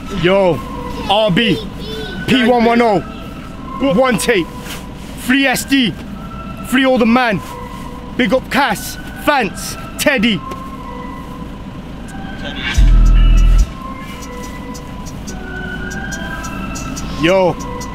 Yo, RB, P110, one tape, free SD, free all the man, big up Cass, Fance, Teddy. Yo.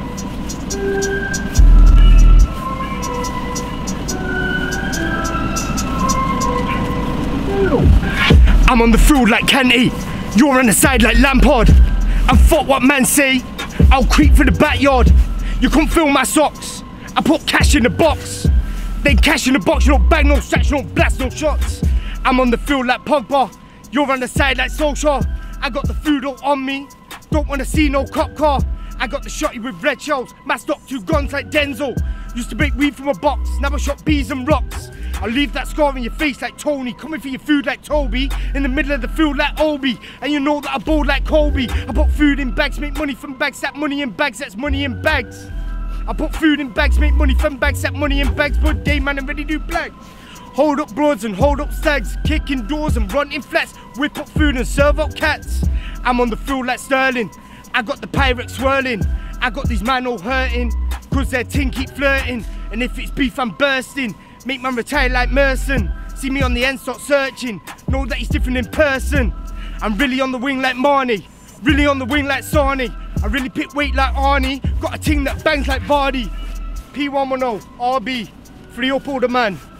I'm on the field like Kenty, you're on the side like Lampard. And fuck what man say, I'll creep through the backyard. You can't fill my socks, I put cash in the box. Then cash in the box, you don't bang no shots, you don't blast no shots. I'm on the field like Pogba, you're on the side like Solskjaer. I got the food all on me, don't wanna see no cop car. I got the shotty with red shells, masked up 2 guns like Denzel. Used to make weed from a box, now I shot bees and rocks. I'll leave that scar on your face like Tony, coming for your food like Toby, in the middle of the field like Obi, and you know that I bowled like Kobe. I put food in bags, make money from bags, that money in bags, that's money in bags. I put food in bags, make money from bags, that money in bags, but day man, I'm ready to do black. Hold up broads and hold up stags, kicking doors and running flats, whip up food and serve up cats. I'm on the field like Sterling, I got the Pyrex swirling, I got these man all hurting, cause their ting keep flirting, and if it's beef I'm bursting. Make man retire like Merson. See me on the end, start searching. Know that he's different in person. I'm really on the wing like Marnie. Really on the wing like Sarnie. I really pick weight like Arnie. Got a ting that bangs like Vardy. P110, RB, free up all the man.